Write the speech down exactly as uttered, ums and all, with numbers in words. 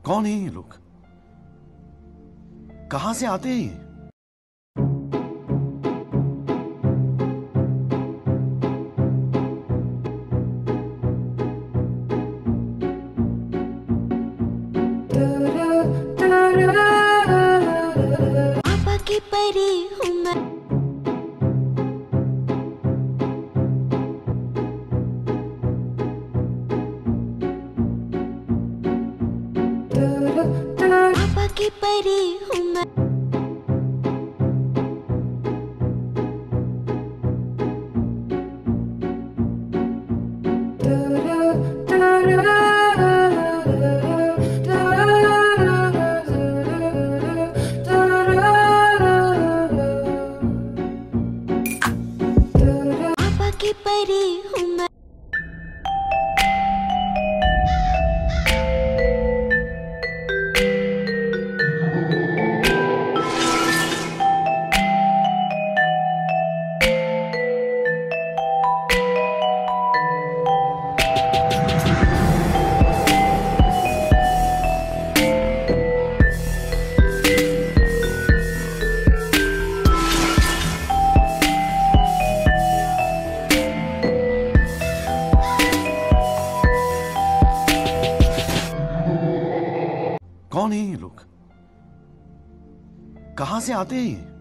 कौन है ये लोग? कहां से आते हैं ये? पापा की परी हूँ मैं, पापा की परी हूँ मैं, पापा की परी हूँ मैं। कौन है ये लोग? कहां से आते हैं ये?